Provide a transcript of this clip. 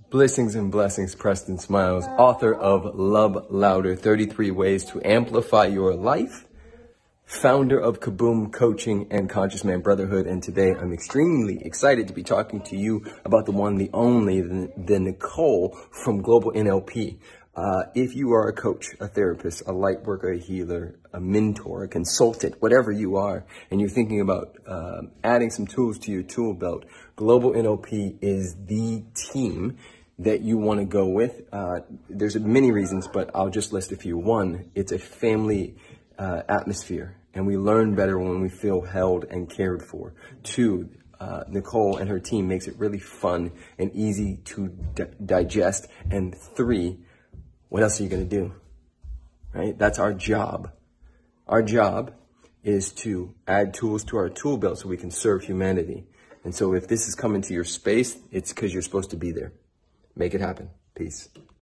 Blessings and blessings, Preston Smiles, author of Love Louder, 33 Ways to Amplify Your Life, founder of Kaboom Coaching and Conscious Man Brotherhood. And today I'm extremely excited to be talking to you about the one, the only, the Nicole from Global NLP. If you are a coach, a therapist, a light worker, a healer, a mentor, a consultant, whatever you are, and you're thinking about adding some tools to your tool belt, Global NLP is the team that you want to go with. There's many reasons, but I'll just list a few. One, it's a family atmosphere, and we learn better when we feel held and cared for. Two, Nicole and her team makes it really fun and easy to digest. And three, what else are you going to do? Right? That's our job. Our job is to add tools to our tool belt so we can serve humanity. And so if this is coming to your space, it's because you're supposed to be there. Make it happen. Peace.